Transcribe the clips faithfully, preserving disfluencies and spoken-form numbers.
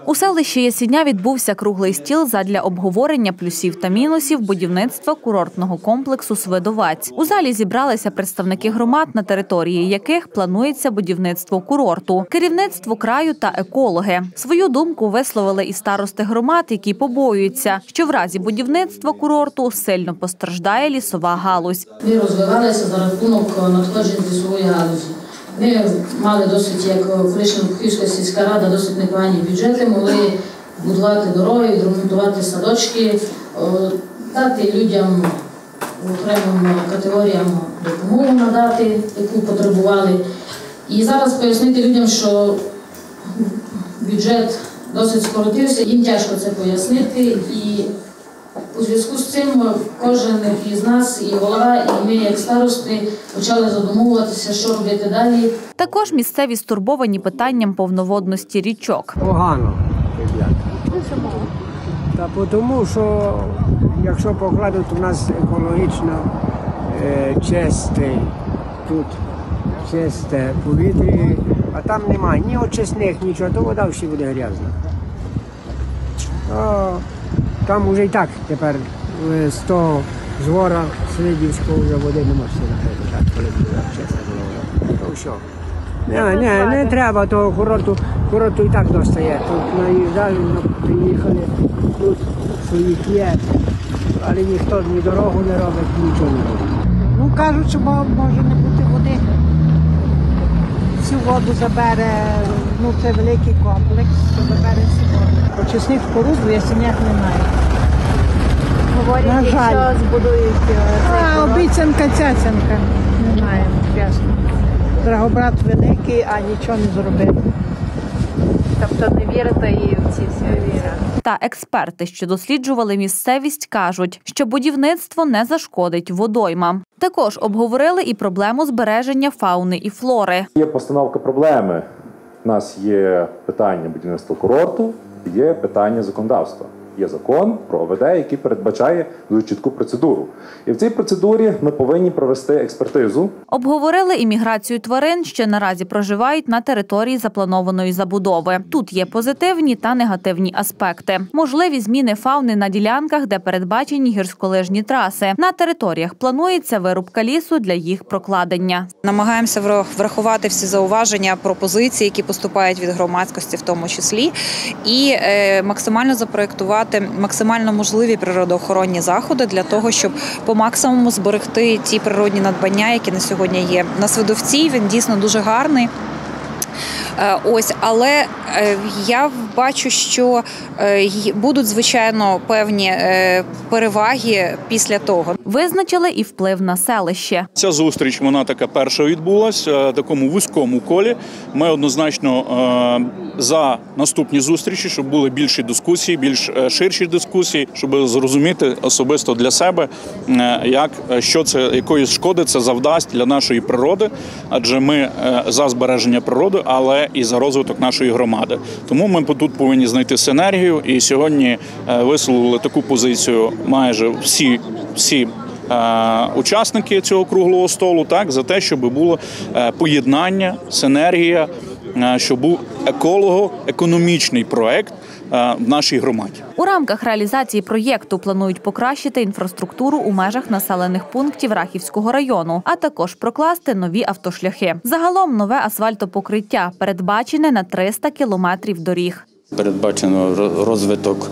У селищі Ясіня відбувся круглий стіл задля обговорення плюсів та мінусів будівництва курортного комплексу «Свидовець». У залі зібралися представники громад, на території яких планується будівництво курорту, керівництво краю та екологи. Свою думку висловили і старости громад, які побоюються, що в разі будівництва курорту сильно постраждає лісова галузь. Ми розвивалися за рахунок надходжень з лісової галузі. Ми мали досить, як Кулішина-Бухівська сільська рада, досить непогані бюджети, могли будувати дороги, відремонтувати садочки, дати людям, окремим категоріям допомогу надати, яку потребували. І зараз пояснити людям, що бюджет досить скоротився, їм тяжко це пояснити. І у зв'язку з цим кожен із нас, і голова, і ми, як старости, почали задумуватися, що робити далі. Також місцеві стурбовані питанням повноводності річок. Погано, ребята. Та тому, що якщо покладуть, у нас екологічно е, чистий, тут чисте повітря, а там немає ні очисних, нічого, то вода ще буде грязна. То, там вже і так тепер з того звора Слідівського вже води не можна напити, коли буде чиста вода. То що? Не, не, не треба того курорту, курорту і так достає. Тут наїжджали, приїхали, тут своїх є, але ніхто ні дорогу не робить, нічого не робить. Ну, кажуть, що може не бути води. Всю воду забере, ну це великий комплекс, що забере всю воду. Очисних споруд в Ясенях немає. Говорять, що збудують цей А, курорт. обіцянка, цяцянка. Немає, чесно. Драгобрат великий, а нічого не зробив. Тобто не вірите і в ці всі віри. Та експерти, що досліджували місцевість, кажуть, що будівництво не зашкодить водоймам. Також обговорили і проблему збереження фауни і флори. Є постановка проблеми. У нас є питання будівництва курорту, є питання законодавства. Є закон про О В Д, який передбачає дуже чітку процедуру. І в цій процедурі ми повинні провести експертизу. Обговорили і міграцію тварин, що наразі проживають на території запланованої забудови. Тут є позитивні та негативні аспекти. Можливі зміни фауни на ділянках, де передбачені гірськолижні траси. На територіях планується вирубка лісу для їх прокладення. Намагаємося врахувати всі зауваження, пропозиції, які поступають від громадськості в тому числі, і максимально запроєктувати максимально можливі природоохоронні заходи для того, щоб по максимуму зберегти ті природні надбання, які на сьогодні є. На Свидовці він дійсно дуже гарний. Ось, але я бачу, що будуть, звичайно, певні переваги після того. Визначили і вплив на селище. Ця зустріч, вона така перша відбулася, в такому вузькому колі. Ми однозначно за наступні зустрічі, щоб були більші дискусії, більш ширші дискусії, щоб зрозуміти особисто для себе, як, що це, якої шкоди це завдасть для нашої природи, адже ми за збереження природи, але і за розвиток нашої громади. Тому ми тут повинні знайти синергію, і сьогодні висловили таку позицію майже всі, всі учасники цього круглого столу, так, за те, щоб було поєднання, синергія, щоб був еколого-економічний проект в нашій громаді. У рамках реалізації проєкту планують покращити інфраструктуру у межах населених пунктів Рахівського району, а також прокласти нові автошляхи. Загалом нове асфальтопокриття передбачене на триста кілометрів доріг. Передбачено розвиток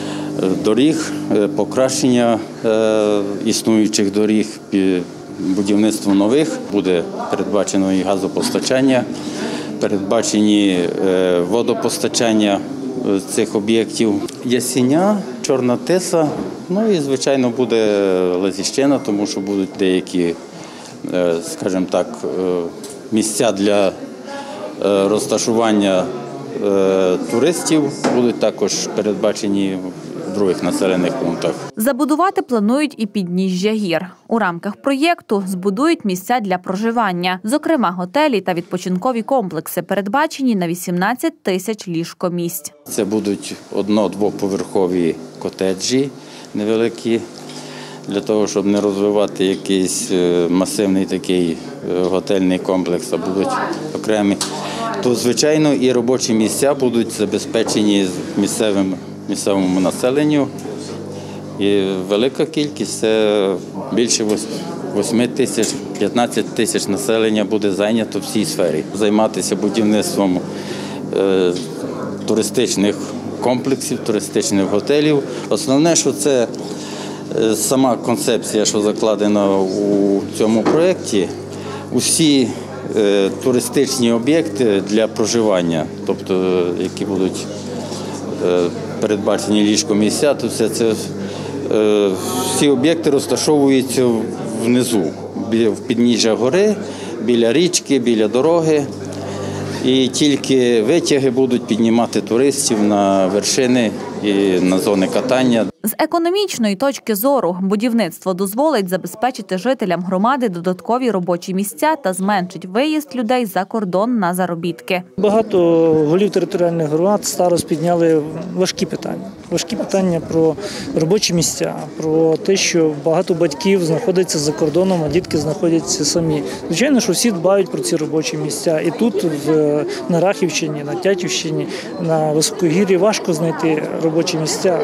доріг, покращення існуючих доріг, будівництво нових, буде передбачено і газопостачання, передбачені водопостачання цих об'єктів. Ясіня, Чорна Тиса, ну і, звичайно, буде Лазіщина, тому що будуть деякі, скажімо так, місця для розташування туристів, будуть також передбачені в других населених пунктах. Забудувати планують і підніжжя гір. У рамках проєкту збудують місця для проживання. Зокрема, готелі та відпочинкові комплекси передбачені на вісімнадцять тисяч ліжкомісць. Це будуть одно-двоповерхові котеджі невеликі, для того, щоб не розвивати якийсь масивний такий готельний комплекс, а будуть окремі то, звичайно, і робочі місця будуть забезпечені місцевим, місцевому населенню. І велика кількість, це більше восьми тисяч, п'ятнадцять тисяч населення буде зайнято в цій сфері. Займатися будівництвом е, туристичних комплексів, туристичних готелів. Основне, що це е, сама концепція, що закладена у цьому проєкті, усі е, туристичні об'єкти для проживання, тобто які будуть е, передбачені ліжкомісця, то все це е, всі об'єкти розташовуються внизу, в підніжжя гори, біля річки, біля дороги. І тільки витяги будуть піднімати туристів на вершини і на зони катання. З економічної точки зору будівництво дозволить забезпечити жителям громади додаткові робочі місця та зменшить виїзд людей за кордон на заробітки. Багато голів територіальних громад старост підняли важкі питання. Важкі питання про робочі місця, про те, що багато батьків знаходяться за кордоном, а дітки знаходяться самі. Звичайно, що всі дбають про ці робочі місця. І тут, в, на Рахівщині, на Тячівщині, на Високогір'ї важко знайти робочі місця.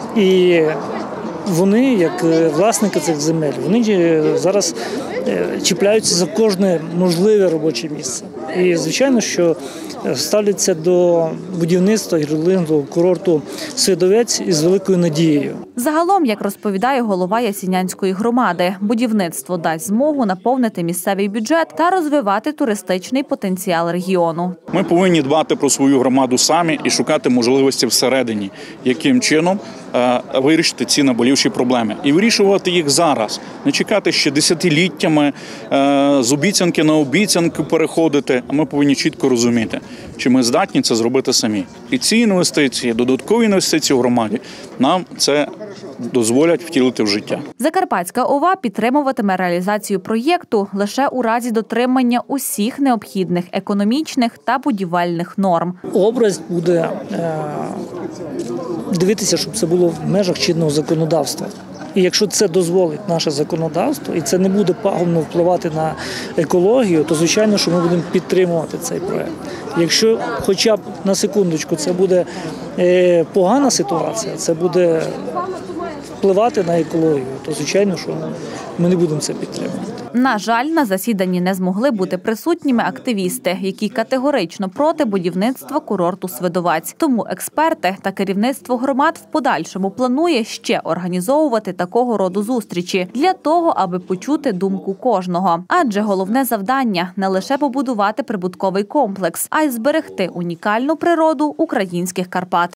І вони, як власники цих земель, вони зараз чіпляються за кожне можливе робоче місце. І, звичайно, що ставляться до будівництва гірського курорту Свидовець із великою надією. Загалом, як розповідає голова Ясінянської громади, будівництво дасть змогу наповнити місцевий бюджет та розвивати туристичний потенціал регіону. Ми повинні дбати про свою громаду самі і шукати можливості всередині, яким чином е, вирішити ці наболівші проблеми. І вирішувати їх зараз, не чекати ще десятиліттями, е, з обіцянки на обіцянку переходити, а ми повинні чітко розуміти, чи ми здатні це зробити самі. І ці інвестиції, додаткові інвестиції в громаді, нам це дозволять втілити в життя. Закарпатська ОВА підтримуватиме реалізацію проєкту лише у разі дотримання усіх необхідних економічних та будівельних норм. Область буде е, дивитися, щоб це було в межах чинного законодавства. І якщо це дозволить наше законодавство, і це не буде пагубно впливати на екологію, то, звичайно, що ми будемо підтримувати цей проєкт. Якщо хоча б на секундочку це буде е, погана ситуація, це буде впливати на екологію, то, звичайно, що ми не будемо це підтримувати. На жаль, на засіданні не змогли бути присутніми активісти, які категорично проти будівництва курорту Свидовець. Тому експерти та керівництво громад в подальшому планує ще організовувати такого роду зустрічі для того, аби почути думку кожного. Адже головне завдання – не лише побудувати прибутковий комплекс, а й зберегти унікальну природу українських Карпат.